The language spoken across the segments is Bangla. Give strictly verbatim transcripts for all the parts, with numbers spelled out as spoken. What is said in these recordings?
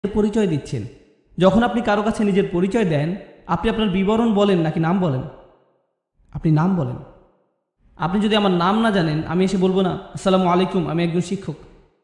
পরিচয় দিচ্ছেন। যখন আপনি কারো কাছে নিজের পরিচয় দেন, আপনি আপনার বিবরণ বলেন নাকি নাম বলেন? আপনি নাম বলেন। আপনি যদি আমার নাম না জানেন, আমি এসে বলবো না আসসালামু আলাইকুম আমি একজন শিক্ষক।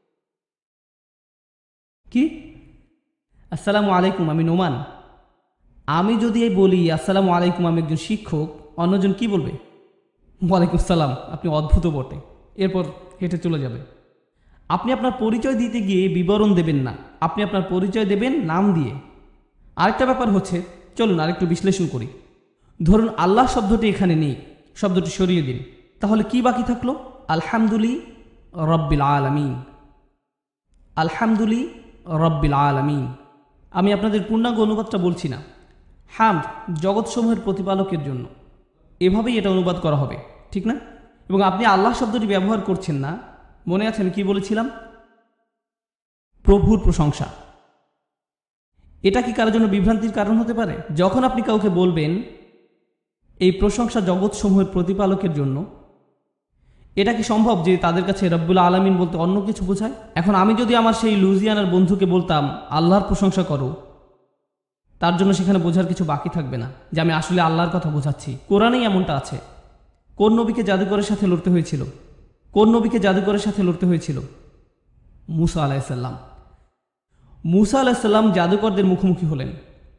কি আসসালামু আলাইকুম আমি নোমান। আমি যদি এই বলি আসসালামু আলাইকুম আমি একজন শিক্ষক, অন্যজন কি বলবে? ওয়ালাইকুম সালাম, আপনি অদ্ভুত বটে, এরপর হেঁটে চলে যাবে। আপনি আপনার পরিচয় দিতে গিয়ে বিবরণ দেবেন না, আপনি আপনার পরিচয় দেবেন নাম দিয়ে। আরেকটা ব্যাপার হচ্ছে, চলুন আরেকটু বিশ্লেষণ করি। ধরুন আল্লাহ শব্দটি এখানে নেই, শব্দটি সরিয়ে দিন, তাহলে কি বাকি থাকলো? আলহামদুলিল্লাহ রব্বিল আলামিন। আলহামদুলিল্লাহ রব্বিল আলামিন। আমি আপনাদের পূর্ণাঙ্গ অনুবাদটা বলছি না। হামদ জগৎসমূহের প্রতিপালকের জন্য, এভাবেই এটা অনুবাদ করা হবে, ঠিক না? এবং আপনি আল্লাহ শব্দটি ব্যবহার করছেন না। মনে আছে আমি কি বলেছিলাম? প্রভুর প্রশংসা। এটা কি কারোর জন্য বিভ্রান্তির কারণ হতে পারে? যখন আপনি কাউকে বলবেন এই প্রশংসা জগৎসমূহের প্রতিপালকের জন্য, এটা কি সম্ভব যে তাদের কাছে রব্বুল আলামিন বলতে অন্য কিছু বোঝায়? এখন আমি যদি আমার সেই লুজিয়ানার বন্ধুকে বলতাম আল্লাহর প্রশংসা করো, তার জন্য সেখানে বোঝার কিছু বাকি থাকবে না যে আমি আসলে আল্লাহর কথা বোঝাচ্ছি। কোরআনেই এমনটা আছে। কোন নবীকে জাদুকরের সাথে লড়তে হয়েছিল? কোন নবীকে জাদুকরের সাথে লড়তে হয়েছিল? মুসা আলাইসাল্লাম। মুসা আলাইসাল্লাম জাদুকরদের মুখোমুখি হলেন।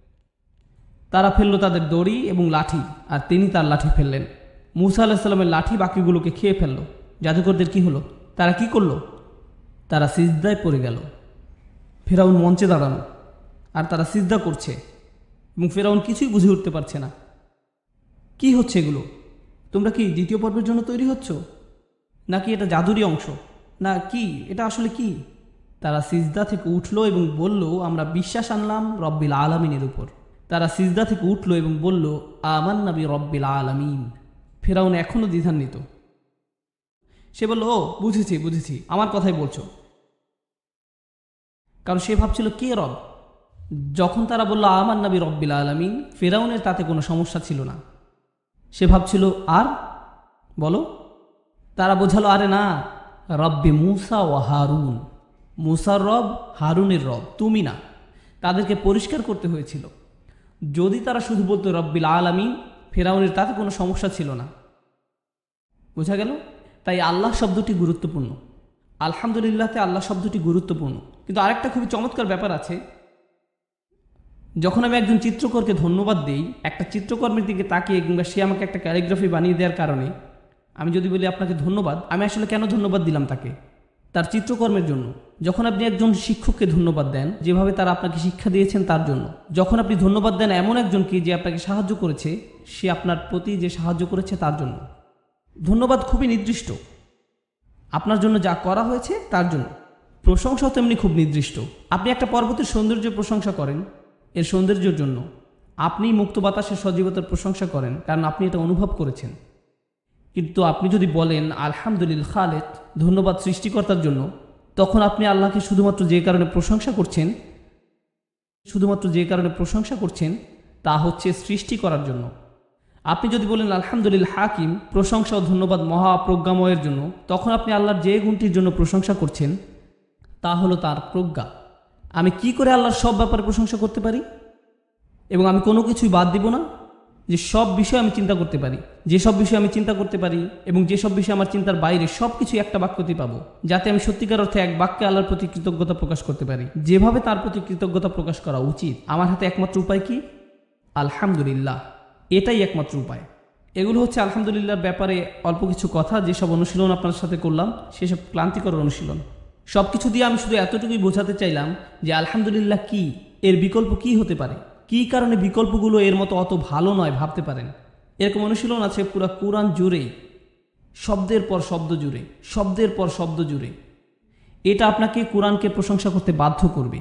তারা ফেলল তাদের দড়ি এবং লাঠি, আর তিনি তার লাঠি ফেললেন। মুসা আলাইসাল্লামের লাঠি বাকিগুলোকে খেয়ে ফেলল। জাদুকরদের কি হলো? তারা কি করল? তারা সিজদায় পড়ে গেল। ফেরাউন মঞ্চে দাঁড়ানো, আর তারা সিজদা করছে এবং ফেরাউন কিছুই বুঝে উঠতে পারছে না কি হচ্ছে এগুলো। তোমরা কি দ্বিতীয় পর্বের জন্য তৈরি হচ্ছ, নাকি এটা জাদুরই অংশ, না কি এটা আসলে কি? তারা সিজদা থেকে উঠলো এবং বলল আমরা বিশ্বাস আনলাম রব্বিল আলামিনের উপর। তারা সিজদা থেকে উঠলো এবং বলল আমান্না বি রব্বিল আলামিন। ফেরাউন এখনও দ্বিধান্বিত। সে বলল ও বুঝেছি বুঝেছি, আমার কথাই বলছো। কারণ সে ভাবছিল কে রব। যখন তারা বলল আমান্না বি রব্বিল আলামিন, ফেরাউনের তাতে কোনো সমস্যা ছিল না। সে ভাবছিল আর বলো। তারা বোঝালো আরে না, রব্বে মুসা ও হারুন। মুসার রব, হারুনের রব, তুমি না। তাদেরকে পরিষ্কার করতে হয়েছিল। যদি তারা শুধু বলতো রব্বিল আলামিন, ফেরাউনের তাতে কোনো সমস্যা ছিল না। বোঝা গেল? তাই আল্লাহ শব্দটি গুরুত্বপূর্ণ। আলহামদুলিল্লাহতে আল্লাহ শব্দটি গুরুত্বপূর্ণ। কিন্তু আরেকটা খুবই চমৎকার ব্যাপার আছে। যখন আমি একজন চিত্রকরকে ধন্যবাদ দিই, একটা চিত্রকর্মের দিকে তাকিয়ে কিংবা সে আমাকে একটা ক্যালিগ্রাফি বানিয়ে দেওয়ার কারণে, আমি যদি বলি আপনাকে ধন্যবাদ, আমি আসলে কেন ধন্যবাদ দিলাম তাকে? তার চিত্রকর্মের জন্য। যখন আপনি একজন শিক্ষককে ধন্যবাদ দেন যেভাবে তারা আপনাকে শিক্ষা দিয়েছেন তার জন্য, যখন আপনি ধন্যবাদ দেন এমন একজনকে যে আপনাকে সাহায্য করেছে, সে আপনার প্রতি যে সাহায্য করেছে তার জন্য, ধন্যবাদ খুবই নির্দিষ্ট। আপনার জন্য যা করা হয়েছে তার জন্য। প্রশংসাও তেমনি খুব নির্দিষ্ট। আপনি একটা পর্বতের সৌন্দর্য প্রশংসা করেন এর সৌন্দর্যের জন্য, আপনি মুক্ত বাতাসের সজীবতার প্রশংসা করেন কারণ আপনি এটা অনুভব করেছেন। কিন্তু আপনি যদি বলেন আলহামদুলিল্লাহ খালেক, ধন্যবাদ সৃষ্টিকর্তার জন্য, তখন আপনি আল্লাহকে শুধুমাত্র যে কারণে প্রশংসা করছেন শুধুমাত্র যে কারণে প্রশংসা করছেন তা হচ্ছে সৃষ্টি করার জন্য। আপনি যদি বলেন আলহামদুলিল্লাহ হাকিম, প্রশংসা ও ধন্যবাদ মহাপ্রজ্ঞাময়ের জন্য, তখন আপনি আল্লাহর যে গুণটির জন্য প্রশংসা করছেন তা হলো তার প্রজ্ঞা। আমি কি করে আল্লাহর সব ব্যাপারে প্রশংসা করতে পারি এবং আমি কোনো কিছুই বাদ দিব না? যে সব বিষয় আমি চিন্তা করতে পারি, যেসব বিষয় আমি চিন্তা করতে পারি এবং যেসব বিষয় আমার চিন্তার বাইরে, সব কিছু একটা বাক্যতেই পাবো, যাতে আমি সত্যিকার অর্থে এক বাক্যে আল্লাহর প্রতি কৃতজ্ঞতা প্রকাশ করতে পারি, যেভাবে তার প্রতি কৃতজ্ঞতা প্রকাশ করা উচিত। আমার হাতে একমাত্র উপায় কি? আলহামদুলিল্লাহ, এটাই একমাত্র উপায়। এগুলো হচ্ছে আলহামদুলিল্লাহর ব্যাপারে অল্প কিছু কথা, যেসব অনুশীলন আপনার সাথে করলাম সেসব ক্লান্তিকর অনুশীলন। সব কিছু দিয়ে আমি শুধু এতটুকুই বোঝাতে চাইলাম যে আলহামদুলিল্লাহ কি, এর বিকল্প কি হতে পারে, কী কারণে বিকল্পগুলো এর মতো অত ভালো নয় ভাবতে পারেন। এরকম অনুশীলন আছে পুরা কোরআন জুড়েই, শব্দের পর শব্দ জুড়ে, শব্দের পর শব্দ জুড়ে। এটা আপনাকে কোরআনকে প্রশংসা করতে বাধ্য করবে।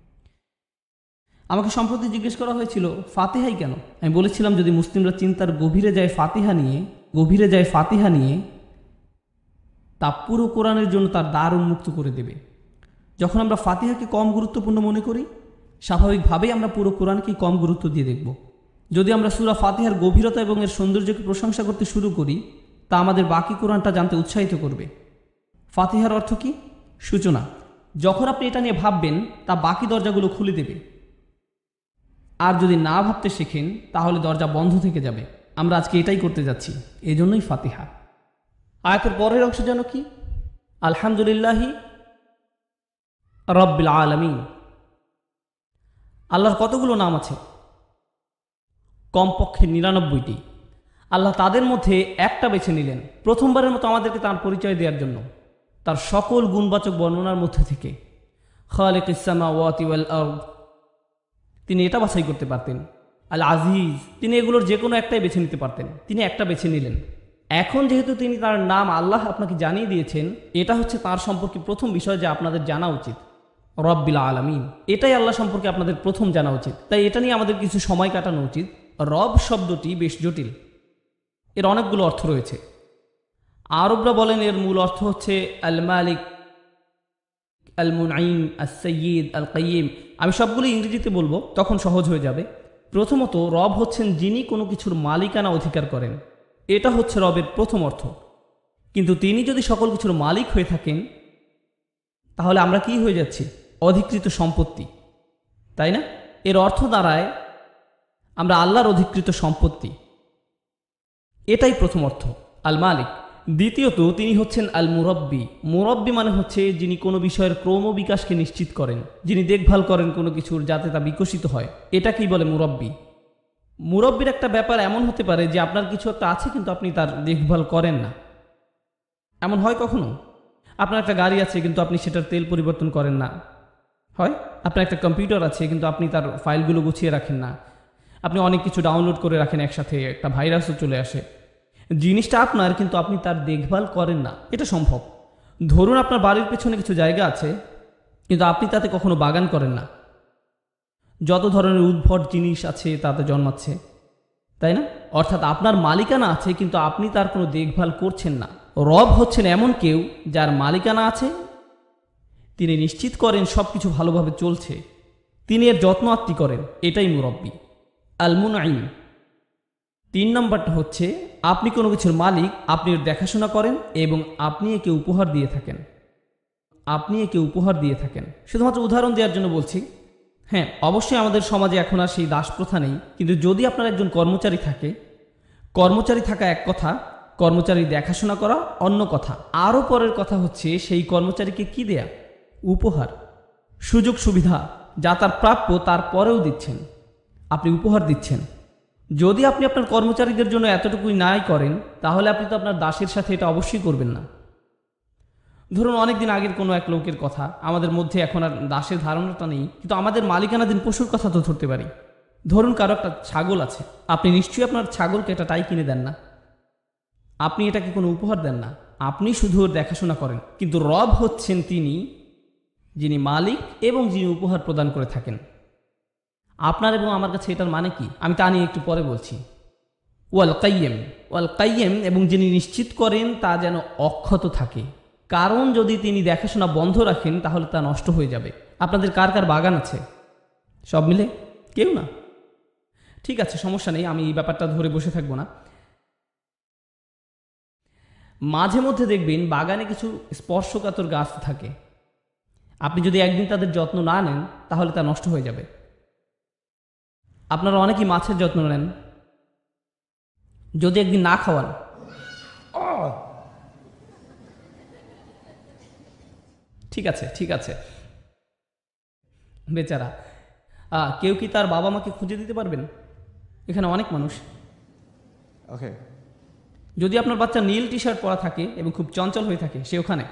আমাকে সম্প্রতি জিজ্ঞেস করা হয়েছিল ফাতিহাই কেন। আমি বলেছিলাম যদি মুসলিমরা চিন্তার গভীরে যায় ফাতিহা নিয়ে গভীরে যায় ফাতিহা নিয়ে তা পুরো কোরআনের জন্য তার দ্বার উন্মুক্ত করে দেবে। যখন আমরা ফাতিহাকে কম গুরুত্বপূর্ণ মনে করি, স্বাভাবিকভাবেই আমরা পুরো কোরআনকেই কম গুরুত্ব দিয়ে দেখব। যদি আমরা সূরা ফাতিহার গভীরতা এবং এর সৌন্দর্যকে প্রশংসা করতে শুরু করি, তা আমাদের বাকি কোরআনটা জানতে উৎসাহিত করবে। ফাতিহার অর্থ কি? সূচনা। যখন আপনি এটা নিয়ে ভাববেন তা বাকি দরজাগুলো খুলে দেবে। আর যদি না ভাবতে শেখেন তাহলে দরজা বন্ধ থেকে যাবে। আমরা আজকে এটাই করতে যাচ্ছি, এই জন্যই ফাতিহা। আয়াতের পরের অংশ যেন কি? আলহামদুলিল্লাহি রব্বিল আলামিন। আল্লাহর কতগুলো নাম আছে? কমপক্ষে নিরানব্বইটি। আল্লাহ তাদের মধ্যে একটা বেছে নিলেন প্রথমবারের মতো আমাদেরকে তার পরিচয় দেওয়ার জন্য, তার সকল গুণবাচক বর্ণনার মধ্যে থেকে। খালিকুস সামাওয়াতি ওয়াল আরদ, তিনি এটা বাছাই করতে পারতেন। আল আজিজ, তিনি এগুলোর যে কোনো একটাই বেছে নিতে পারতেন, তিনি একটা বেছে নিলেন। এখন যেহেতু তিনি তার নাম আল্লাহ আপনাকে জানিয়ে দিয়েছেন, এটা হচ্ছে তার সম্পর্কে প্রথম বিষয় যা আপনাদের জানা উচিত। রব্বিল আলামিন, এটাই আল্লাহ সম্পর্কে আপনাদের প্রথম জানা উচিত। তাই এটা নিয়ে আমাদের কিছু সময় কাটানো উচিত। রব শব্দটি বেশ জটিল, এর অনেকগুলো অর্থ রয়েছে। আরবরা বলেন এর মূল অর্থ হচ্ছে আল মালিক, আল মুনঈম, আস সাইয়্যিদ, আল কাইয়্যিম। আমি সবগুলো ইংরেজিতে বলবো, তখন সহজ হয়ে যাবে। প্রথমত, রব হচ্ছেন যিনি কোনো কিছুর মালিকানা অধিকার করেন, এটা হচ্ছে রবের প্রথম অর্থ। কিন্তু তিনি যদি সকল কিছুর মালিক হয়ে থাকেন তাহলে আমরা কি হয়ে যাচ্ছি? অধিকৃত সম্পত্তি, তাই না? এর অর্থ দাঁড়ায় আমরা আল্লাহর অধিকৃত সম্পত্তি, এটাই প্রথম অর্থ, আল মালিক। দ্বিতীয়ত, তিনি হচ্ছেন আল মুরব্বি। মুরব্বি মানে হচ্ছে যিনি কোনো বিষয়ের ক্রম বিকাশকে নিশ্চিত করেন, যিনি দেখভাল করেন কোনো কিছুর যাতে তা বিকশিত হয়, এটাকেই বলে মুরব্বি। মুরব্বির একটা ব্যাপার এমন হতে পারে যে আপনার কিছু একটা আছে কিন্তু আপনি তার দেখভাল করেন না। এমন হয় কখনো? আপনার একটা গাড়ি আছে কিন্তু আপনি সেটার তেল পরিবর্তন করেন না, হয়? আপনার একটা কম্পিউটার আছে কিন্তু আপনি তার ফাইলগুলো গুছিয়ে রাখেন না। আপনি অনেক কিছু ডাউনলোড করে রাখেন একসাথে, একটা ভাইরাসও চলে আসে। জিনিসটা আপনার কিন্তু আপনি তার দেখভাল করেন না, এটা সম্ভব। ধরুন আপনার বাড়ির পেছনে কিছু জায়গা আছে কিন্তু আপনি তাতে কখনো বাগান করেন না। যত ধরনের উদ্ভট জিনিস আছে তাতে জন্মাচ্ছে, তাই না? অর্থাৎ আপনার মালিকানা আছে কিন্তু আপনি তার কোনো দেখভাল করছেন না। রব হচ্ছেন এমন কেউ যার মালিকানা আছে, তিনি নিশ্চিত করেন সব কিছু ভালোভাবে চলছে, তিনি এর যত্ন আত্তি করেন, এটাই মুরব্বি। আল মুনঈম, তিন নম্বরটা হচ্ছে আপনি কোনো কিছুর মালিক, আপনি এর দেখাশোনা করেন এবং আপনি একে উপহার দিয়ে থাকেন। আপনি একে উপহার দিয়ে থাকেন শুধুমাত্র উদাহরণ দেওয়ার জন্য বলছি। হ্যাঁ, অবশ্যই আমাদের সমাজে এখন আর সেই দাস প্রথা নেই, কিন্তু যদি আপনার একজন কর্মচারী থাকে, কর্মচারী থাকা এক কথা, কর্মচারী দেখাশোনা করা অন্য কথা। আরও পরের কথা হচ্ছে সেই কর্মচারীকে কি দেয়া? উপহার, সুযোগ সুবিধা যা তার প্রাপ্য তারপরেও দিচ্ছেন, আপনি উপহার দিচ্ছেন। যদি আপনি আপনার কর্মচারীদের জন্য এতটুকুই নাই করেন তাহলে আপনি তো আপনার দাসের সাথে এটা অবশ্যই করবেন না। ধরুন অনেক দিন আগের কোনো এক লোকের কথা, আমাদের মধ্যে এখন আর দাসের ধারণাটা নেই, কিন্তু আমাদের মালিকানাধীন পশুর কথা তো ধরতে পারি। ধরুন কারো একটা ছাগল আছে, আপনি নিশ্চয়ই আপনার ছাগলকে একটা টাই কিনে দেন না, আপনি এটাকে কোনো উপহার দেন না, আপনি শুধু ওর দেখাশোনা করেন। কিন্তু রব হচ্ছেন তিনি যিনি মালিক এবং যিনি উপহার প্রদান করে থাকেন। আপনার এবং আমার কাছে এটার মানে কি আমি তা নিয়ে একটু পরে বলছি। ওয়াল কাইয়্যিম, ওয়াল কাইয়্যিম, এবং যিনি নিশ্চিত করেন তা যেন অক্ষত থাকে, কারণ যদি তিনি দেখাশোনা বন্ধ রাখেন তাহলে তা নষ্ট হয়ে যাবে। আপনাদের কার কার বাগান আছে? সব মিলে? কেউ না? ঠিক আছে, সমস্যা নেই, আমি এই ব্যাপারটা ধরে বসে থাকবো না। মাঝে মধ্যে দেখবেন বাগানে কিছু স্পর্শকাতর গাছ থাকে, আপনি যদি একদিন তাদের যত্ন না নেন তাহলে তা নষ্ট হয়ে যাবে। আপনারা অনেকেই মাছের যত্ন নেন, যদি একদিন না খাওয়ান, ঠিক আছে ঠিক আছে বেচারা, কেউ কি তার বাবা মাকে খুঁজে দিতে পারবেন? এখানে অনেক মানুষ। ওকে, যদি আপনার বাচ্চা নীল টি শার্ট পরা থাকে এবং খুব চঞ্চল হয়ে থাকে, সে ওখানে।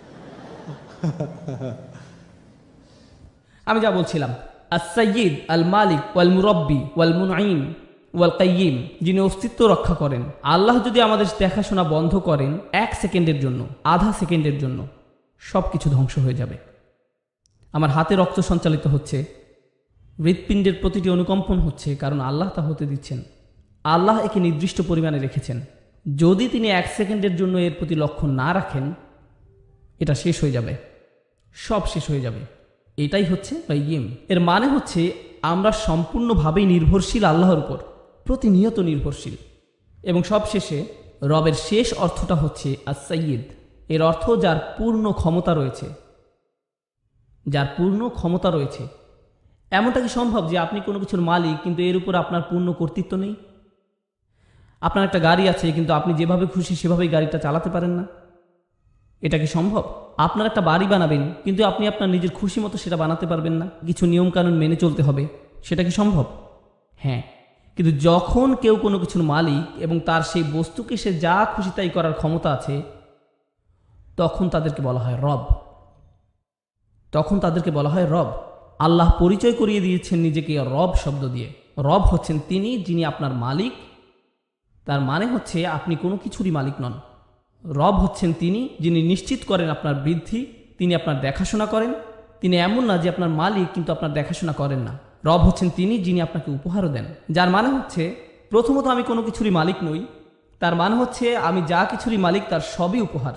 আমি যা বলছিলাম, আস-সাইয়্যিদ, আল মালিক, ওয়াল মুরব্বি, ওয়াল মুনঈম, ওয়াল কাইয়্যিম, যিনি অস্তিত্ব রক্ষা করেন। আল্লাহ যদি আমাদের দেখাশোনা বন্ধ করেন এক সেকেন্ডের জন্য, আধা সেকেন্ডের জন্য, সব কিছু ধ্বংস হয়ে যাবে। আমার হাতে রক্ত সঞ্চালিত হচ্ছে, হৃৎপিণ্ডের প্রতিটি অনুকম্পন হচ্ছে, কারণ আল্লাহ তা হতে দিচ্ছেন। আল্লাহ একে নির্দিষ্ট পরিমাণে রেখেছেন। যদি তিনি এক সেকেন্ডের জন্য এর প্রতি লক্ষ্য না রাখেন, এটা শেষ হয়ে যাবে, সব শেষ হয়ে যাবে। এটাই হচ্ছে কাইয়্যিম। এর মানে হচ্ছে আমরা সম্পূর্ণভাবেই নির্ভরশীল আল্লাহর উপর, প্রতিনিয়ত নির্ভরশীল। এবং সব শেষে রবের শেষ অর্থটা হচ্ছে আস-সাইয়্যিদ। এর অর্থ যার পূর্ণ ক্ষমতা রয়েছে, যার পূর্ণ ক্ষমতা রয়েছে। এমনটা কি সম্ভব যে আপনি কোনো কিছুর মালিক কিন্তু এর উপর আপনার পূর্ণ কর্তৃত্ব নেই? আপনার একটা গাড়ি আছে কিন্তু আপনি যেভাবে খুশি সেভাবেই গাড়িটা চালাতে পারেন না? এটা কি সম্ভব? আপনার একটা বাড়ি বানাবেন কিন্তু আপনি আপনার নিজের খুশি মতো সেটা বানাতে পারবেন না, কিছু নিয়মকানুন মেনে চলতে হবে। সেটা কি সম্ভব? হ্যাঁ। কিন্তু যখন কেউ কোনো কিছুর মালিক এবং তার সেই বস্তুকে সে যা খুশি তাই করার ক্ষমতা আছে, তখন তাদেরকে বলা হয় রব। তখন তাদেরকে বলা হয় রব। আল্লাহ পরিচয় করিয়ে দিয়েছেন নিজেকে রব শব্দ দিয়ে। রব হচ্ছেন তিনি যিনি আপনার মালিক। তার মানে হচ্ছে আপনি কোনো কিছুরই মালিক নন। রব হচ্ছেন তিনি যিনি নিশ্চিত করেন আপনার বৃদ্ধি, তিনি আপনার দেখাশোনা করেন। তিনি এমন না যে আপনার মালিক কিন্তু আপনার দেখাশোনা করেন না। রব হচ্ছেন তিনি যিনি আপনাকে উপহারও দেন। যার মানে হচ্ছে প্রথমত আমি কোনো কিছুরই মালিক নই, তার মানে হচ্ছে আমি যা কিছুরই মালিক তার সবই উপহার।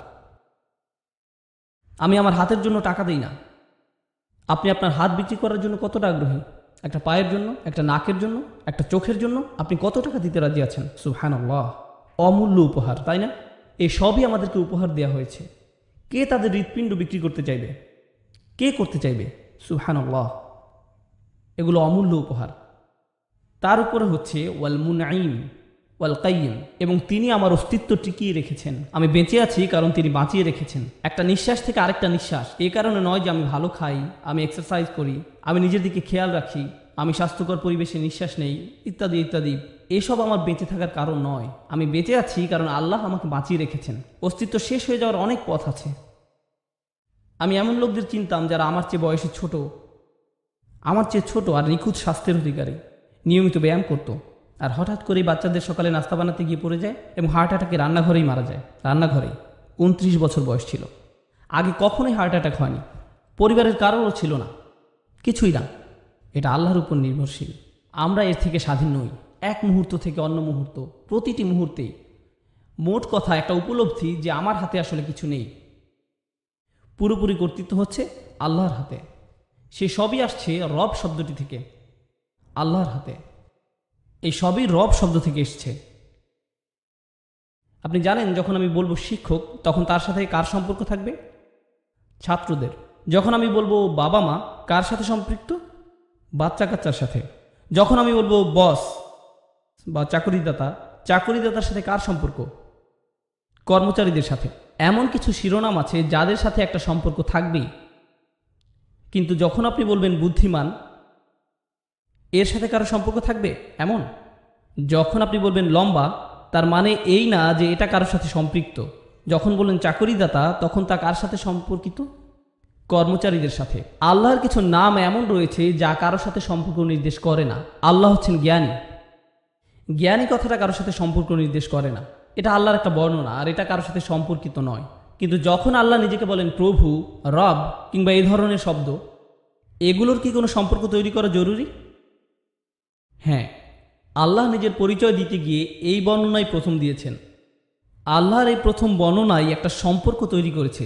আমি আমার হাতের জন্য টাকা দিই না। আপনি আপনার হাত বিক্রি করার জন্য কতটা আগ্রহী? একটা পায়ের জন্য, একটা নাকের জন্য, একটা চোখের জন্য আপনি কত টাকা দিতে রাজি আছেন? সুবহানাল্লাহ, অমূল্য উপহার, তাই না? এই সবই আমাদেরকে উপহার দেওয়া হয়েছে। কে তাদের হৃৎপিণ্ড বিক্রি করতে চাইবে? কে করতে চাইবে? সুবহানাল্লাহ, এগুলো অমূল্য উপহার। তার উপরে হচ্ছে ওয়াল মুনঈম ওয়াল কাইয়্যিম, এবং তিনি আমার অস্তিত্ব টিকিয়ে রেখেছেন। আমি বেঁচে আছি কারণ তিনি বাঁচিয়ে রেখেছেন। একটা নিঃশ্বাস থেকে আরেকটা নিঃশ্বাস, এই কারণে নয় যে আমি ভালো খাই, আমি এক্সারসাইজ করি, আমি নিজের দিকে খেয়াল রাখি, আমি স্বাস্থ্যকর পরিবেশে নিঃশ্বাস নেই, ইত্যাদি ইত্যাদি। এসব আমার বেঁচে থাকার কারণ নয়। আমি বেঁচে আছি কারণ আল্লাহ আমাকে বাঁচিয়ে রেখেছেন। অস্তিত্ব শেষ হয়ে যাওয়ার অনেক পথ আছে। আমি এমন লোকদের চিনতাম যারা আমার চেয়ে বয়সে ছোট, আমার চেয়ে ছোট আর নিখুঁত স্বাস্থ্যের অধিকারী, নিয়মিত ব্যায়াম করত, আর হঠাৎ করেই বাচ্চাদের সকালে নাস্তা বানাতে গিয়ে পড়ে যায় এবং হার্ট অ্যাটাকে রান্নাঘরেই মারা যায়। রান্নাঘরেই। উনত্রিশ বছর বয়স ছিল। আগে কখনোই হার্ট অ্যাটাক হয়নি, পরিবারের কারোরও ছিল না, কিছুই না। এটা আল্লাহর উপর নির্ভরশীল। আমরা এর থেকে স্বাধীন নই। এক মুহূর্ত থেকে অন্য মুহূর্ত, প্রতিটি মুহূর্তেই মোট কথা একটা উপলব্ধি যে আমার হাতে আসলে কিছু নেই। পুরোপুরি কর্তৃত্ব হচ্ছে আল্লাহর হাতে। সে সবই আসছে রব শব্দটি থেকে, আল্লাহর হাতে। এই সবই রব শব্দ থেকে এসছে। আপনি জানেন যখন আমি বলবো শিক্ষক, তখন তার সাথে কার সম্পর্ক থাকবে? ছাত্রদের। যখন আমি বলবো বাবা মা, কার সাথে সম্পৃক্ত? বাচ্চা কাচ্চার সাথে। যখন আমি বলবো বস বা চাকরিদাতা, চাকরিদাতার সাথে কার সম্পর্ক? কর্মচারীদের সাথে। এমন কিছু শিরোনাম আছে যাদের সাথে একটা সম্পর্ক থাকবেই। কিন্তু যখন আপনি বলবেন বুদ্ধিমান, এর সাথে কারো সম্পর্ক থাকবে এমন? যখন আপনি বলবেন লম্বা, তার মানে এই না যে এটা কারোর সাথে সম্পৃক্ত। যখন বললেন চাকরিদাতা, তখন তা কার সাথে সম্পর্কিত? কর্মচারীদের সাথে। আল্লাহর কিছু নাম এমন রয়েছে যা কারোর সাথে সম্পর্ক নির্দেশ করে না। আল্লাহ হচ্ছেন জ্ঞানী। জ্ঞানী কথাটা কারোর সাথে সম্পর্ক নির্দেশ করে না। এটা আল্লাহর একটা বর্ণনা, আর এটা কারোর সাথে সম্পর্কিত নয়। কিন্তু যখন আল্লাহ নিজেকে বলেন প্রভু, রব কিংবা এই ধরনের শব্দ, এগুলোর কি কোনো সম্পর্ক তৈরি করা জরুরি? হ্যাঁ, আল্লাহ নিজের পরিচয় দিতে গিয়ে এই বর্ণনাই প্রথম দিয়েছেন। আল্লাহর এই প্রথম বর্ণনাই একটা সম্পর্ক তৈরি করেছে।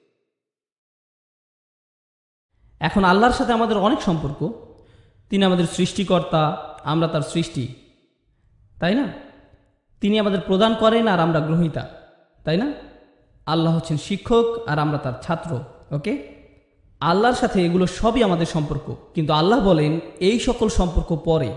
এখন আল্লাহর সাথে আমাদের অনেক সম্পর্ক। তিনি আমাদের সৃষ্টিকর্তা, আমরা তার সৃষ্টি, তাই না? তিনি আমাদের প্রদান করেন আর আমরা গ্রহীতা, তাই না? আল্লাহ হচ্ছেন শিক্ষক আর আমরা তার ছাত্র। ওকে, আল্লাহর সাথে এগুলো সবই আমাদের সম্পর্ক। কিন্তু আল্লাহ বলেন এই সকল সম্পর্ক পরে।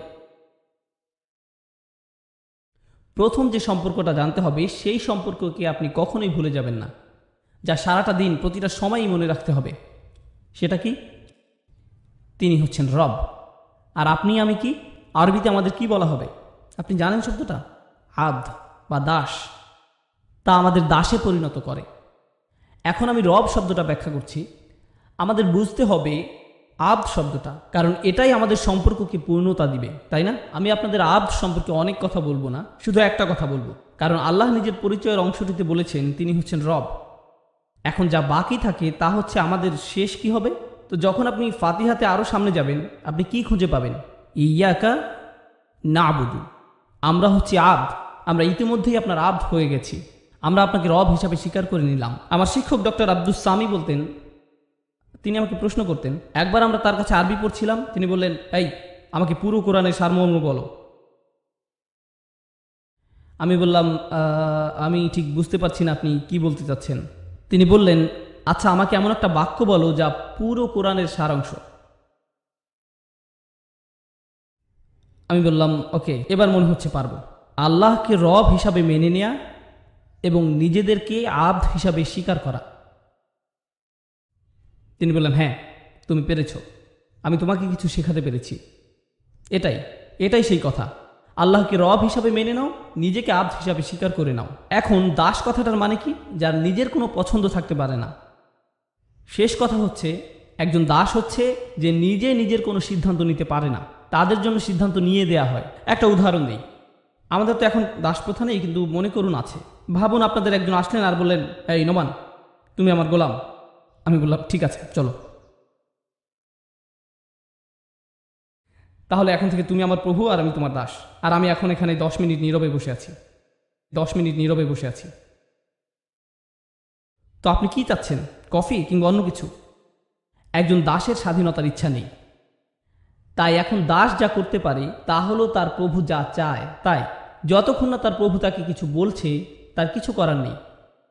প্রথম যে সম্পর্কটা জানতে হবে, সেই সম্পর্ককে আপনি কখনোই ভুলে যাবেন না, যা সারাটা দিন প্রতিটা সময়ই মনে রাখতে হবে। সেটা কি? তিনি হচ্ছেন রব। আর আপনি আমি কি? আরবিতে আমাদের কি বলা হবে? আপনি জানেন শব্দটা? আব্দ বা দাস। তা আমাদের দাসে পরিণত করে। এখন আমি রব শব্দটা ব্যাখ্যা করছি। আমাদের বুঝতে হবে আব্দ শব্দটা, কারণ এটাই আমাদের সম্পর্ককে পূর্ণতা দিবে, তাই না? আমি আপনাদের আব্দ সম্পর্কে অনেক কথা বলবো না, শুধু একটা কথা বলবো, কারণ আল্লাহ নিজের পরিচয়ের অংশটিতে বলেছেন তিনি হচ্ছেন রব। এখন যা বাকি থাকে তা হচ্ছে আমাদের শেষ কি হবে। তো যখন আপনি ফাতিহাতে আরও সামনে যাবেন, আপনি কি খুঁজে পাবেন? ইয়াকা নাবুদু, আমরা হচ্ছি আব্দ। আমরা ইতিমধ্যেই আপনার আব্দ হয়ে গেছি। আমরা আপনাকে রব হিসাবে স্বীকার করে নিলাম। আমার শিক্ষক ডক্টর আব্দুস সামি বলতেন, তিনি আমাকে প্রশ্ন করতেন। একবার আমরা তার কাছে আরবি পড়ছিলাম, তিনি বললেন, এই আমাকে পুরো কোরআনের সারমর্ম বলো। আমি বললাম, আমি ঠিক বুঝতে পারছি না আপনি কি বলতে চাচ্ছেন। তিনি বললেন, আচ্ছা আমাকে এমন একটা বাক্য বলো যা পুরো কোরআনের সারাংশ। আমি বললাম ওকে, এবার মনে হচ্ছে পারবো। আল্লাহকে রব হিসাবে মেনে নেয়া এবং নিজেদেরকে আব্দ হিসাবে স্বীকার করা। তিনি বললেন হ্যাঁ তুমি পেরেছ, আমি তোমাকে কিছু শেখাতে পেরেছি। এটাই এটাই সেই কথা। আল্লাহকে রব হিসাবে মেনে নাও, নিজেকে আব্দ হিসাবে স্বীকার করে নাও। এখন দাস কথাটার মানে কি? যার নিজের কোনো পছন্দ থাকতে পারে না। শেষ কথা হচ্ছে একজন দাস হচ্ছে যে নিজে নিজের কোনো সিদ্ধান্ত নিতে পারে না, তাদের জন্য সিদ্ধান্ত নিয়ে দেয়া হয়। একটা উদাহরণ দিই, আমাদের তো এখন দাস প্রথা নেই, কিন্তু মনে করুন আছে। ভাবুন আপনাদের একজন আসলেন আর বললেন এই নোমান তুমি আমার গোলাম। আমি বললাম ঠিক আছে চলো, তাহলে এখন থেকে তুমি আমার প্রভু আর আমি তোমার দাস। আর আমি এখন এখানে দশ মিনিট নীরবে বসে আছি, দশ মিনিট নীরবে বসে আছি। তো আপনি কি চাচ্ছেন, কফি কিংবা অন্য কিছু? একজন দাসের স্বাধীনতার ইচ্ছা নেই, তাই এখন দাস যা করতে পারে তা হলো তার প্রভু যা চায় তাই। যতক্ষণ না তার প্রভু তাকে কিছু বলছে তার কিছু করার নেই।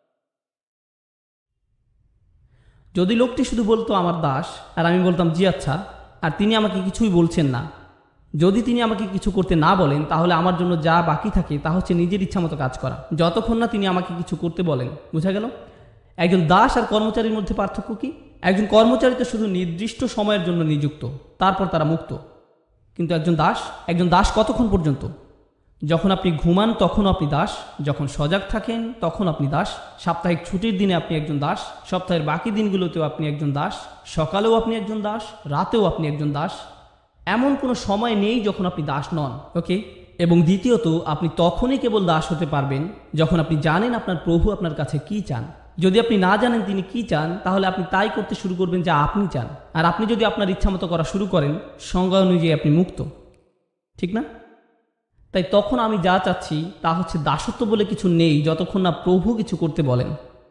যদি লোকটি শুধু বলতো আমার দাস আর আমি বলতাম জি আচ্ছা, আর তিনি আমাকে কিছুই বলছেন না, যদি তিনি আমাকে কিছু করতে না বলেন, তাহলে আমার জন্য যা বাকি থাকে তা হচ্ছে নিজের ইচ্ছা মতো কাজ করা, যতক্ষণ না তিনি আমাকে কিছু করতে বলেন। বুঝা গেল? একজন দাস আর কর্মচারীর মধ্যে পার্থক্য কি? একজন কর্মচারী তো শুধু নির্দিষ্ট সময়ের জন্য নিযুক্ত, তারপর তারা মুক্ত। কিন্তু একজন দাস, একজন দাস কতক্ষণ পর্যন্ত? যখন আপনি ঘুমান তখনও আপনি দাস, যখন সজাগ থাকেন তখন আপনি দাস, সাপ্তাহিক ছুটির দিনে আপনি একজন দাস, সপ্তাহের বাকি দিনগুলোতেও আপনি একজন দাস, সকালেও আপনি একজন দাস, রাতেও আপনি একজন দাস। এমন কোনো সময় নেই যখন আপনি দাস নন। ওকে? এবং দ্বিতীয়ত আপনি তখনই কেবল দাস হতে পারবেন যখন আপনি জানেন আপনার প্রভু আপনার কাছে কি চান। যদি আপনি না জানেন তিনি কি চান, তাহলে আপনি তাই করতে শুরু করবেন যা আপনি চান। আর আপনি যদি আপনার ইচ্ছা মতো করা শুরু করেন, সংজ্ঞা অনুযায়ী আপনি মুক্ত, ঠিক না? তাই তখন আমি যা চাচ্ছি তা হচ্ছে দাসত্ব বলে কিছু নেই যতক্ষণ না প্রভু কিছু করতে বলেন,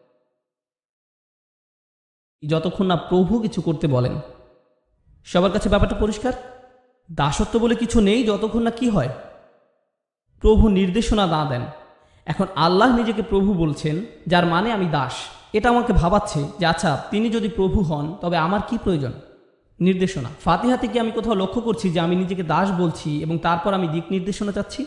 যতক্ষণ না প্রভু কিছু করতে বলেন। সবার কাছে ব্যাপারটা পরিষ্কার? দাসত্ব বলে কিছু নেই যতক্ষণ না কি হয়, প্রভু নির্দেশনা না দেন। এখন আল্লাহ নিজেকে প্রভু বলছেন, যার মানে আমি দাস। এটা আমাকে ভাবাচ্ছে যে আচ্ছা তিনি যদি প্রভু হন তবে আমার কি প্রয়োজন? নির্দেশনা। ফাতিহা কি আমি কোথাও লক্ষ্য করছি যে আমি নিজেকে দাস বলছি এবং তারপর আমি দিক নির্দেশনা চাচ্ছি?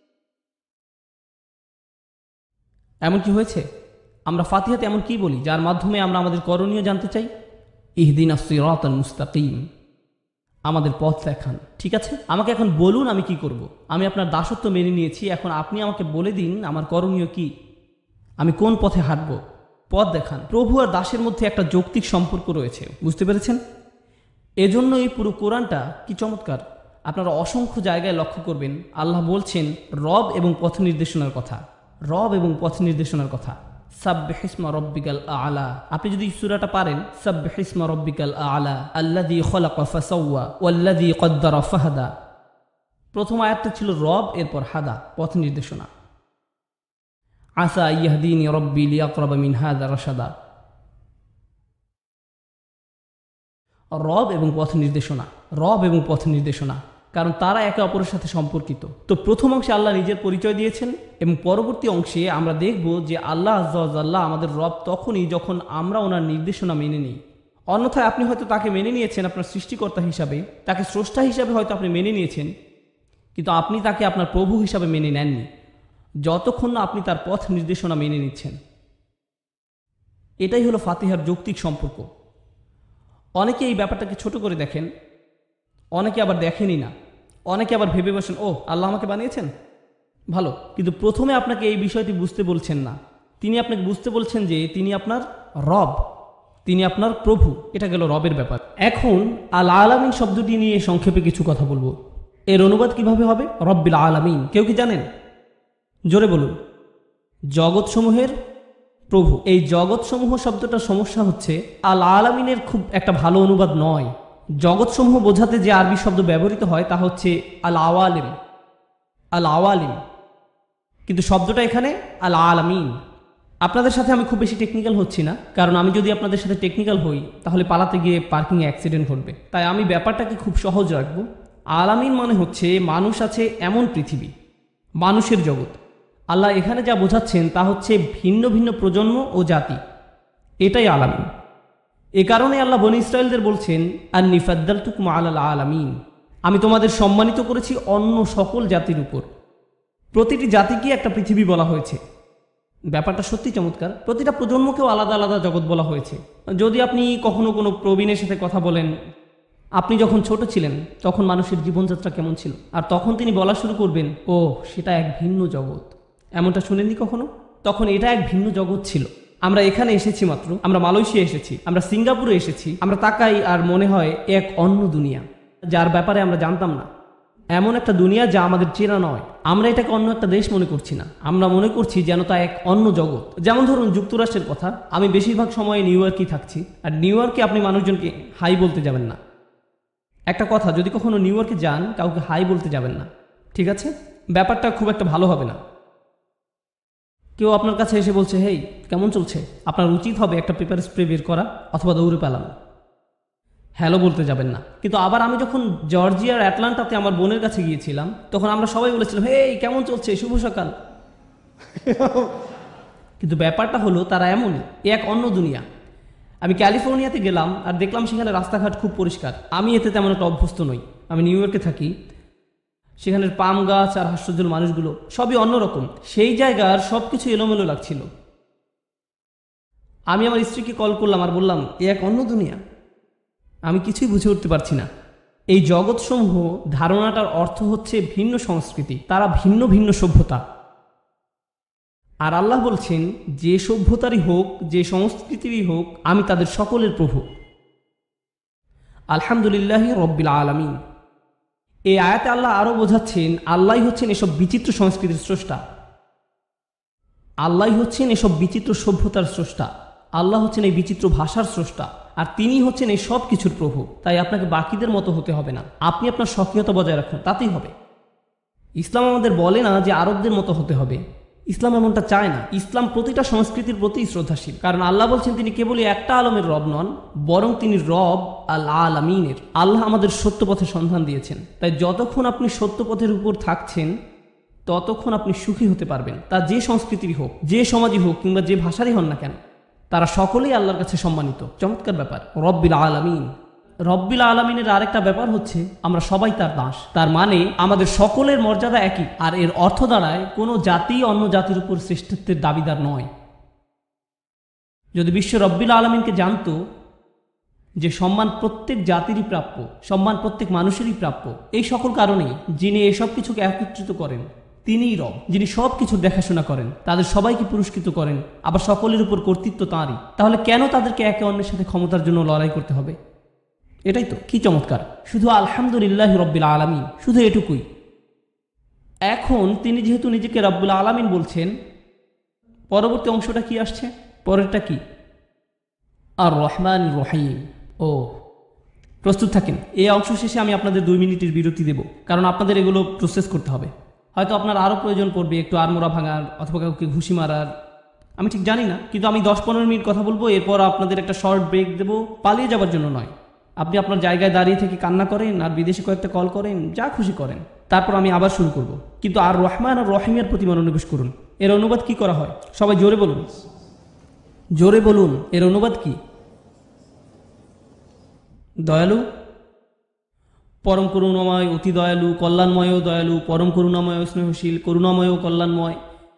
এমন কি হয়েছে? আমরা ফাতিহাতে এমন কি বলি যার মাধ্যমে আমরা আমাদের করণীয় জানতে চাই? ইহদিনাস সিরাতাল মুস্তাকিম, আমাদের পথ দেখান। ঠিক আছে, আমাকে এখন বলুন আমি কি করব। আমি আপনার দাসত্ব মেনে নিয়েছি, এখন আপনি আমাকে বলে দিন আমার করণীয় কি, আমি কোন পথে হাঁটব। পথ দেখান। প্রভু আর দাসের মধ্যে একটা যৌক্তিক সম্পর্ক রয়েছে, বুঝতে পেরেছেন? এজন্য এই পুরো কোরআনটা কি চমৎকার। আপনারা অসংখ্য জায়গায় লক্ষ্য করবেন আল্লাহ বলছেন রব এবং পথ নির্দেশনার কথা, রব এবং পথ নির্দেশনার কথা। সাব্বিহিসমা রব্বিকাল আলা। আপনি যদি সূরাটা পারেন, সাব্বিহিসমা রব্বিকাল আলা আল্লাযী খালাকা ফাসাওয়া ওয়াল্লাযী কদ্দারা ফাহাদা। প্রথম আয়াতটা ছিল রব, এরপর হাদা, পথ নির্দেশনা। আসা ইয়াহদিনি রব্বি লিয়াকরাবা মিন হাযা রাশাদা। রব এবং পথ নির্দেশনা, রব এবং পথ নির্দেশনা, কারণ তারা একে অপরের সাথে সম্পর্কিত। তো প্রথম অংশে আল্লাহ নিজের পরিচয় দিয়েছেন এবং পরবর্তী অংশে আমরা দেখব যে আল্লাহ আজ্জা ওয়া জাল্লা আমাদের রব তখনই যখন আমরা ওনার নির্দেশনা মেনে নিই। অন্যথায় আপনি হয়তো তাকে মেনে নিয়েছেন আপনার সৃষ্টিকর্তা হিসাবে, তাকে স্রষ্টা হিসাবে হয়তো আপনি মেনে নিয়েছেন, কিন্তু আপনি তাকে আপনার প্রভু হিসাবে মেনে নেননি যতক্ষণ না আপনি তার পথ নির্দেশনা মেনে নিচ্ছেন। এটাই হলো ফাতিহার যৌক্তিক সম্পর্ক। অনেকে এই ব্যাপারটাকে ছোট করে দেখেন, অনেকে আবার দেখেনই না। অনেকে আবার ভেবে বসেন ও আল্লাহ আমাকে বানিয়েছেন, ভালো, কিন্তু প্রথমে আপনাকে এই বিষয়টি বুঝতে বলছেন না। তিনি আপনাকে বুঝতে বলছেন যে তিনি আপনার রব, তিনি আপনার প্রভু। এটা গেল রবের ব্যাপার। এখন আল আলামিন শব্দটি নিয়ে সংক্ষেপে কিছু কথা বলবো। এর অনুবাদ কিভাবে হবে? রব্বিল আলামিন। কেউ কি জানেন? জোরে বলুন। জগৎসমূহের প্রভু। এই জগৎসমূহ শব্দটার সমস্যা হচ্ছে আল আলামিনের খুব একটা ভালো অনুবাদ নয়। জগৎসমূহ বোঝাতে যে আরবি শব্দ ব্যবহৃত হয় তা হচ্ছে আল আওয়ালিম, আল আওয়ালিম, কিন্তু শব্দটা এখানে আল আলামিন। আপনাদের সাথে আমি খুব বেশি টেকনিক্যাল হচ্ছি না, কারণ আমি যদি আপনাদের সাথে টেকনিক্যাল হই তাহলে পালাতে গিয়ে পার্কিংয়ে অ্যাক্সিডেন্ট ঘটবে। তাই আমি ব্যাপারটাকে খুব সহজ রাখবো। আলামিন মানে হচ্ছে মানুষ আছে এমন পৃথিবী, মানুষের জগৎ। আল্লাহ এখানে যা বোঝাচ্ছেন তা হচ্ছে ভিন্ন ভিন্ন প্রজন্ম ও জাতি, এটাই আলামিন। এ কারণে আল্লাহ বনী ইসরায়েলদের বলছেন, আন্নী ফাদ্দালতুকুম আলাল আলামিন, আমি তোমাদের সম্মানিত করেছি অন্য সকল জাতির উপর। প্রতিটি জাতিকে একটা পৃথিবী বলা হয়েছে। ব্যাপারটা সত্যি চমৎকার। প্রতিটা প্রজন্মকেও আলাদা আলাদা জগৎ বলা হয়েছে। যদি আপনি কখনো কোনো প্রবীণের সাথে কথা বলেন, আপনি যখন ছোট ছিলেন তখন মানুষের জীবনযাত্রা কেমন ছিল, আর তখন তিনি বলা শুরু করবেন, ও সেটা এক ভিন্ন জগৎ। এমনটা শুনেননি কখনো? তখন এটা এক ভিন্ন জগৎ ছিল। আমরা এখানে এসেছি মাত্র, আমরা মালয়েশিয়া এসেছি, আমরা সিঙ্গাপুরে এসেছি, আমরা তাকাই আর মনে হয় এক অন্য দুনিয়া, যার ব্যাপারে আমরা জানতাম না। এমন একটা দুনিয়া যা আমাদের চেনা নয়। আমরা এটাকে অন্য একটা দেশ মনে করছি না, আমরা মনে করছি যেন তা এক অন্য জগৎ। যেমন ধরুন যুক্তরাষ্ট্রের কথা, আমি বেশিরভাগ সময় নিউ ইয়র্কেই থাকছি, আর নিউ ইয়র্কে আপনি মানুষজনকে হাই বলতে যাবেন না। একটা কথা, যদি কখনো নিউ ইয়র্কে যান কাউকে হাই বলতে যাবেন না, ঠিক আছে? ব্যাপারটা খুব একটা ভালো হবে না। কেউ আপনার কাছে এসে বলছে, হেই কেমন চলছে, আপনার উচিত হবে একটা পেপার স্প্রে বের করা অথবা দৌড়ে পালানো, হ্যালো বলতে যাবেন না। কিন্তু আবার আমি যখন জর্জিয়ার অ্যাটলান্টাতে আমার বোনের কাছে গিয়েছিলাম, তখন আমরা সবাই বলেছিলাম, হেই কেমন চলছে, শুভ সকাল। কিন্তু ব্যাপারটা হলো তারা এমনই, এক অন্য দুনিয়া। আমি ক্যালিফোর্নিয়াতে গেলাম আর দেখলাম সেখানে রাস্তাঘাট খুব পরিষ্কার। আমি এতে তেমন একটা অভ্যস্ত নই। আমি নিউ ইয়র্কে থাকি, সেখানের পাম গাছ আর হাস্যজ্জ্বল মানুষগুলো সবই অন্যরকম। সেই জায়গার সব কিছু এলোমেলো লাগছিল। আমি আমার স্ত্রীকে কল করলাম আর বললাম, এ এক অন্য দুনিয়া, আমি কিছুই বুঝে উঠতে পারছি না। এই জগৎসমূহ ধারণাটার অর্থ হচ্ছে ভিন্ন সংস্কৃতি, তারা ভিন্ন ভিন্ন সভ্যতা। আর আল্লাহ বলছেন, যে সভ্যতারই হোক, যে সংস্কৃতিরই হোক, আমি তাদের সকলের প্রভু। আলহামদুলিল্লাহি রব্বিল আলামিন। এই আয়াতে আল্লাহ আরও বোঝাচ্ছেন, আল্লাহই হচ্ছেন এসব বিচিত্র সংস্কৃতির স্রষ্টা, আল্লাহই হচ্ছেন এসব বিচিত্র সভ্যতার স্রষ্টা, আল্লাহ হচ্ছেন এই বিচিত্র ভাষার স্রষ্টা, আর তিনি হচ্ছেন এই সব কিছুর প্রভু। তাই আপনাকে বাকিদের মতো হতে হবে না, আপনি আপনার স্বকীয়তা বজায় রাখুন, তাতেই হবে। ইসলাম আমাদের বলে না যে আরবদের মতো হতে হবে, ইসলাম এমনটা চায় না। ইসলাম প্রতিটা সংস্কৃতির প্রতি শ্রদ্ধাশীল, কারণ আল্লাহ বলছেন তিনি কেবলই একটা আলমের রব নন, বরং তিনি রব আল আলামিনের। আল্লাহ আমাদের সত্য পথে সন্ধান দিয়েছেন। তাই যতক্ষণ আপনি সত্য পথের উপর থাকছেন ততক্ষণ আপনি সুখী হতে পারবেন। তা যে সংস্কৃতিরই হোক, যে সমাজই হোক, কিংবা যে ভাষারই হন না কেন, তারা সকলেই আল্লাহর কাছে সম্মানিত। চমৎকার ব্যাপার, রব্বিল আলামিন। রব্বিল আলামিনের আরেকটা ব্যাপার হচ্ছে আমরা সবাই তার দাস। তার মানে আমাদের সকলের মর্যাদা একই, আর এর অর্থ দাঁড়ায় কোনো জাতি অন্য জাতির উপর শ্রেষ্ঠত্বের দাবিদার নয়। যদি বিশ্ব রব্বিল আলামিনকে জানতো যে সম্মান প্রত্যেক জাতিরই প্রাপ্য, সম্মান প্রত্যেক মানুষেরই প্রাপ্য, এই সকল কারণেই যিনি এসব কিছুকে একত্রিত করেন তিনিই রব, যিনি সব কিছুর দেখাশোনা করেন, তাদের সবাইকে পুরস্কৃত করেন, আবার সকলের উপর কর্তৃত্ব তাঁরই। তাহলে কেন তাদেরকে একে অন্যের সাথে ক্ষমতার জন্য লড়াই করতে হবে? এটাই তো, কি চমৎকার। শুধু আলহামদুলিল্লাহ রব্বিল আলামিন, শুধু এটুকুই। এখন তিনি যেহেতু নিজেকে রব্বুল আলামিন বলছেন, পরবর্তী অংশটা কি আসছে? পরেরটা কি? আর রহমান রহিম। ও প্রস্তুত থাকেন, এই অংশ শেষে আমি আপনাদের দুই মিনিটের বিরতি দেব, কারণ আপনাদের এগুলো প্রসেস করতে হবে। হয়তো আপনার আরও প্রয়োজন পড়বে একটু আড়মোড়া ভাঙার অথবা কাউকে ঘুষি মারার, আমি ঠিক জানি না। কিন্তু আমি দশ পনেরো মিনিট কথা বলবো, এরপর আপনাদের একটা শর্ট ব্রেক দেবো। পালিয়ে যাওয়ার জন্য নয়, আপনি আপনার জায়গায় দাঁড়িয়ে থেকে কান্না করেন আর বিদেশে কয়েকটা কল করেন, যা খুশি করেন, তারপর আমি আবার শুরু করব। কিন্তু আর রহমান আর রহিমের প্রতি মনোনিবেশ করুন। এর অনুবাদ কি করা হয়? সবাই জোরে বলুন, জোরে বলুন, এর অনুবাদ কি? দয়ালু, পরম করুণাময়, অতি দয়ালু, কল্যাণময় ও দয়ালু, পরম করুণাময় ও স্নেহশীল, করুণাময় ও কল্যাণময়।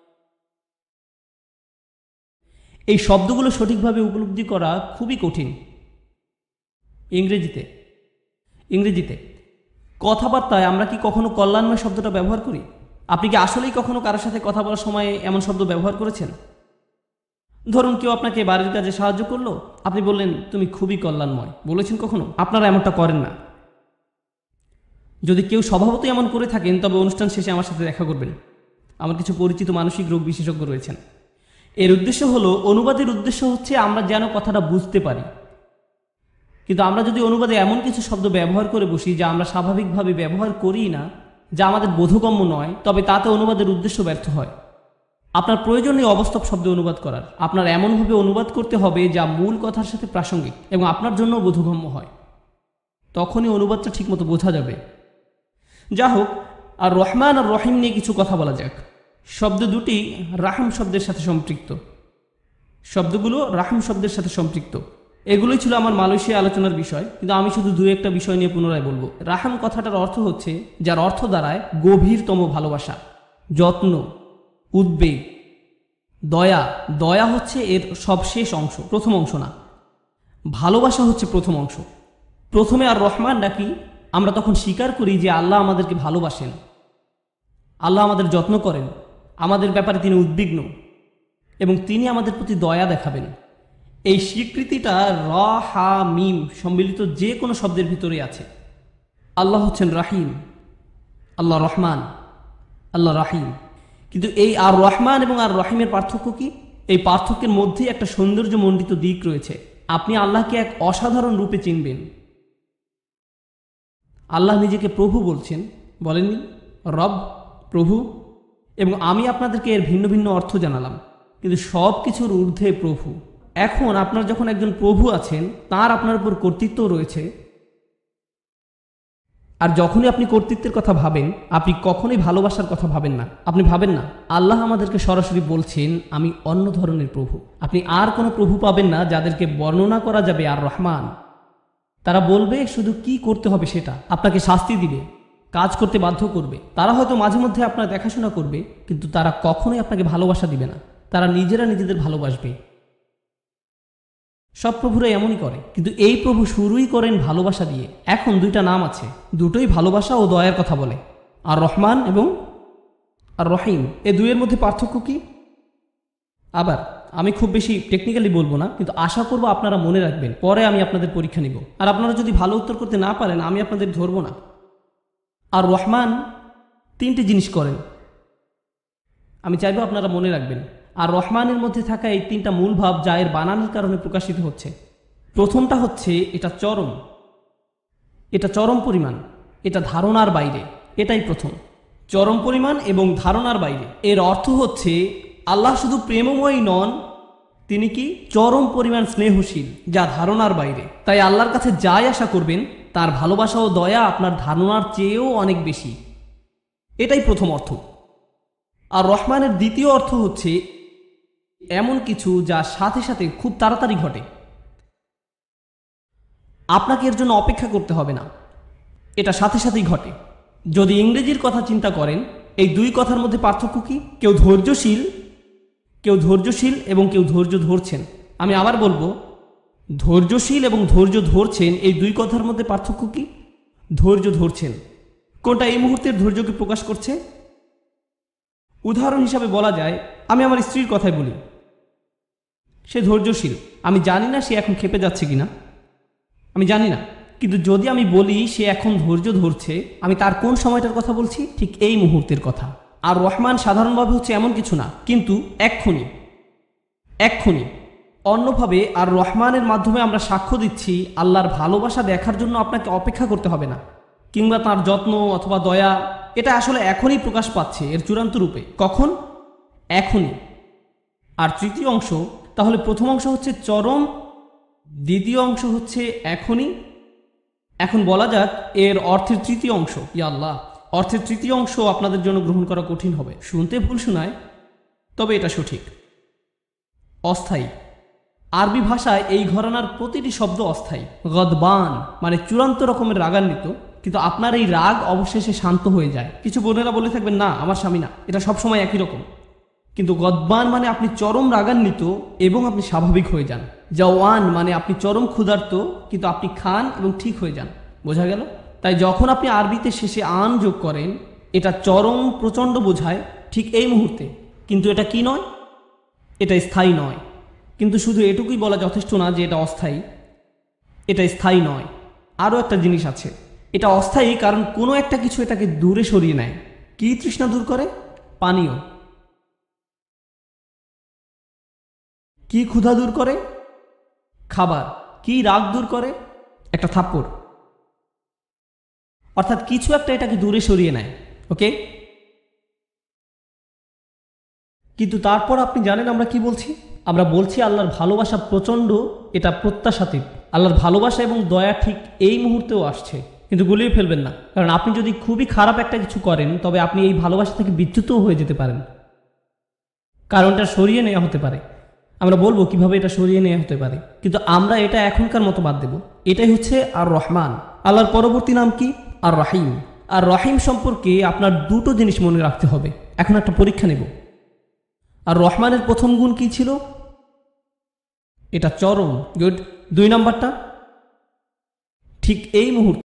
এই শব্দগুলো সঠিকভাবে উপলব্ধি করা খুবই কঠিন। ইংরেজিতে ইংরেজিতে কথাবার্তায় আমরা কি কখনো কল্যাণময় শব্দটা ব্যবহার করি? আপনি কি আসলেই কখনো কারোর সাথে কথা বলার সময় এমন শব্দ ব্যবহার করেছেন? ধরুন কেউ আপনাকে বাড়ির কাজে সাহায্য করলো, আপনি বললেন তুমি খুবই কল্যাণময়, বলেছেন কখনো? আপনারা এমনটা করেন না। যদি কেউ স্বভাবতই এমন করে থাকেন, তবে অনুষ্ঠান শেষে আমার সাথে দেখা করবেন। আমার কিছু পরিচিত মানসিক রোগ বিশেষজ্ঞ রয়েছেন। এর উদ্দেশ্য হলো, অনুবাদের উদ্দেশ্য হচ্ছে আমরা যেন কথাটা বুঝতে পারি। কিন্তু আমরা যদি অনুবাদে এমন কিছু শব্দ ব্যবহার করে বসি যা আমরা স্বাভাবিকভাবে ব্যবহার করি না, যা আমাদের বোধগম্য নয়, তবে তাতে অনুবাদের উদ্দেশ্য ব্যর্থ হয়। আপনার প্রয়োজন নেই অবাস্তব শব্দ অনুবাদ করার। আপনার এমনভাবে অনুবাদ করতে হবে যা মূল কথার সাথে প্রাসঙ্গিক এবং আপনার জন্য বোধগম্য হয়। তখনই অনুবাদটা ঠিকমতো বোঝা যাবে। যা হোক, আর রহমান আর রহিম নিয়ে কিছু কথা বলা যাক। শব্দ দুটি রাহম শব্দের সাথে সম্পৃক্ত। শব্দগুলো রাহম শব্দের সাথে সম্পৃক্ত। এগুলোই ছিল আমার মালয়েশিয়া আলোচনার বিষয়, কিন্তু আমি শুধু দু একটা বিষয় নিয়ে পুনরায় বলবো। রাহাম কথাটার অর্থ হচ্ছে যার অর্থ দাঁড়ায় গভীরতম ভালোবাসা, যত্ন, উদ্বেগ, দয়া। দয়া হচ্ছে এর সবশেষ অংশ, প্রথম অংশ না। ভালোবাসা হচ্ছে প্রথম অংশ। প্রথমে আর রহমান ডাকি, আমরা তখন স্বীকার করি যে আল্লাহ আমাদেরকে ভালোবাসেন, আল্লাহ আমাদের যত্ন করেন, আমাদের ব্যাপারে তিনি উদ্বিগ্ন এবং তিনি আমাদের প্রতি দয়া দেখাবেন। এই স্বীকৃতিটা র হা মিম সম্মিলিত যে কোনো শব্দের ভিতরে আছে। আল্লাহ হচ্ছেন রাহিম, আল্লাহ রহমান, আল্লাহ রাহিম। কিন্তু এই আর রহমান এবং আর রহিমের পার্থক্য কি? এই পার্থক্যের মধ্যেই একটা সৌন্দর্যমণ্ডিত দিক রয়েছে। আপনি আল্লাহকে এক অসাধারণ রূপে চিনবেন। আল্লাহ নিজেকে প্রভু বলছেন, বলেননি? রব, প্রভু। এবং আমি আপনাদেরকে এর ভিন্ন ভিন্ন অর্থ জানালাম, কিন্তু সব কিছুর ঊর্ধ্বে প্রভু। এখন আপনার যখন একজন প্রভু আছেন, তার আপনার উপর কর্তৃত্ব রয়েছে, আর যখনই আপনি কর্তৃত্বের কথা ভাবেন, আপনি কখনোই ভালোবাসার কথা ভাবেন না। আপনি ভাবেন না আল্লাহ আমাদেরকে সরাসরি বলছেন আমি অন্য ধরনের প্রভু। আপনি আর কোনো প্রভু পাবেন না যাদেরকে বর্ণনা করা যাবে আর রহমান। তারা বলবে শুধু কি করতে হবে সেটা, আপনাকে শাস্তি দিবে, কাজ করতে বাধ্য করবে। তারা হয়তো মাঝে মধ্যে আপনার দেখাশোনা করবে, কিন্তু তারা কখনোই আপনাকে ভালোবাসা দিবে না। তারা নিজেরা নিজেদের ভালোবাসবে। সব প্রভুরা এমনই করে, কিন্তু এই প্রভু শুরুই করেন ভালোবাসা দিয়ে। এখন দুইটা নাম আছে, দুটোই ভালোবাসা ও দয়ার কথা বলে, আর রহমান এবং আর রহিম। এই দুইয়ের মধ্যে পার্থক্য কি? আবার আমি খুব বেশি টেকনিক্যালি বলবো না, কিন্তু আশা করবো আপনারা মনে রাখবেন। পরে আমি আপনাদের পরীক্ষা নিব, আর আপনারা যদি ভালো উত্তর করতে না পারেন আমি আপনাদের ধরবো না। আর রহমান তিনটি জিনিস করেন, আমি চাইবো আপনারা মনে রাখবেন। আর রহমানের মধ্যে থাকা এই তিনটা মূল ভাব যা এর বানানোর কারণে প্রকাশিত হচ্ছে। প্রথমটা হচ্ছে এটা চরম, এটা চরম পরিমাণ, এটা ধারণার বাইরে। এটাই প্রথম, চরম পরিমাণ এবং ধারণার বাইরে। এর অর্থ হচ্ছে আল্লাহ শুধু প্রেমময়ী নন, তিনি কি চরম পরিমাণ স্নেহশীল, যা ধারণার বাইরে। তাই আল্লাহর কাছে যাই আশা করবেন তার ভালোবাসা ও দয়া আপনার ধারণার চেয়েও অনেক বেশি। এটাই প্রথম অর্থ। আর রহমানের দ্বিতীয় অর্থ হচ্ছে এমন কিছু যা সাথে সাথে খুব তাড়াতাড়ি ঘটে, আপনাকে এর জন্য অপেক্ষা করতে হবে না, এটা সাথে সাথেই ঘটে। যদি ইংরেজির কথা চিন্তা করেন, এই দুই কথার মধ্যে পার্থক্য কি? কেউ ধৈর্যশীল, কেউ ধৈর্যশীল এবং কেউ ধৈর্য ধরছেন। আমি আবার বলবো, ধৈর্যশীল এবং ধৈর্য ধরছেন, এই দুই কথার মধ্যে পার্থক্য কি? ধৈর্য ধরছেন কোনটা এই মুহূর্তের ধৈর্যকে প্রকাশ করছে? উদাহরণ হিসাবে বলা যায়, আমি আমার স্ত্রীর কথাই বলি। সে ধৈর্যশীল, আমি জানি না সে এখন ক্ষেপে যাচ্ছে কিনা, আমি জানি না, কিন্তু যদি আমি বলি সে এখন ধৈর্য ধরছে, আমি তার কোন সময়টার কথা বলছি? ঠিক এই মুহূর্তের কথা। আর রহমান সাধারণভাবে হচ্ছে এমন কিছু না, কিন্তু এক্ষুনি এক্ষুনি অন্যভাবে। আর রহমানের মাধ্যমে আমরা সাক্ষ্য দিচ্ছি আল্লাহর ভালোবাসা দেখার জন্য আপনাকে অপেক্ষা করতে হবে না, কিংবা তার যত্ন অথবা দয়া। এটা আসলে এখনই প্রকাশ পাচ্ছে এর চূড়ান্ত রূপে। কখন? এখনই। আর তৃতীয় অংশ, তাহলে প্রথম অংশ হচ্ছে চরম, দ্বিতীয় অংশ হচ্ছে এখনই। এখন বলা যাক এর অর্থের তৃতীয় অংশ। ইয়া আল্লাহ, অর্থের তৃতীয় অংশ আপনাদের জন্য গ্রহণ করা কঠিন হবে, শুনতে ভুল শোনায়, তবে এটা সঠিক। অস্থায়ী। আরবি ভাষায় এই ঘরানার প্রতিটি শব্দ অস্থায়ী। গদবান মানে চূড়ান্ত রকমের রাগান্বিত, কিন্তু আপনার এই রাগ অবশেষে শান্ত হয়ে যায়। কিছু বোনেরা বলে থাকবেন, না আমার স্বামী না, এটা সবসময় একই রকম। কিন্তু গদবান মানে আপনি চরম রাগান্বিত এবং আপনি স্বাভাবিক হয়ে যান। জাওয়ান মানে আপনি চরম ক্ষুধার্ত, কিন্তু আপনি খান এবং ঠিক হয়ে যান। বোঝা গেল? তাই যখন আপনি আরবিতে শেষে আন যোগ করেন, এটা চরম প্রচণ্ড বোঝায় ঠিক এই মুহূর্তে, কিন্তু এটা কি নয়? এটা স্থায়ী নয়। কিন্তু শুধু এটুকুই বলা যথেষ্ট না যে এটা অস্থায়ী, এটা স্থায়ী নয়। আরও একটা জিনিস আছে, এটা অস্থায়ী কারণ কোনো একটা কিছু এটাকে দূরে সরিয়ে নেয়। কি তৃষ্ণা দূর করে? পানীয়। কি ক্ষুধা দূর করে? খাবার। কি রাগ দূর করে? একটা থাপ্পড়। অর্থাৎ কিছু একটা এটাকে দূরে সরিয়ে নেয়। ওকে, কিন্তু তারপর আপনি জানেন আমরা কি বলছি? আমরা বলছি আল্লাহর ভালোবাসা প্রচণ্ড, এটা প্রত্যাশাতীত। আল্লাহর ভালোবাসা এবং দয়া ঠিক এই মুহূর্তেও আসছে, কিন্তু গুলিয়ে ফেলবেন না, কারণ আপনি যদি খুবই খারাপ একটা কিছু করেন তবে আপনি এই ভালোবাসা থেকে বিচ্যুতও হয়ে যেতে পারেন, কারণটা সরিয়ে নেওয়া হতে পারে। আমরা বলবো কিভাবে এটা সরিয়ে নেওয়া হতে পারে, কিন্তু আমরা এটা এখনকার মতো বাদ দেব। এটাই হচ্ছে আর রহমান। আল্লাহর পরবর্তী নাম কি? আর রহিম। আর রহিম সম্পর্কে আপনার দুটো জিনিস মনে রাখতে হবে। এখন একটা পরীক্ষা নেব। আর রহমানের প্রথম গুণ কি ছিল? এটা চরম। গুড। দুই নাম্বারটা? ঠিক এই মুহূর্তে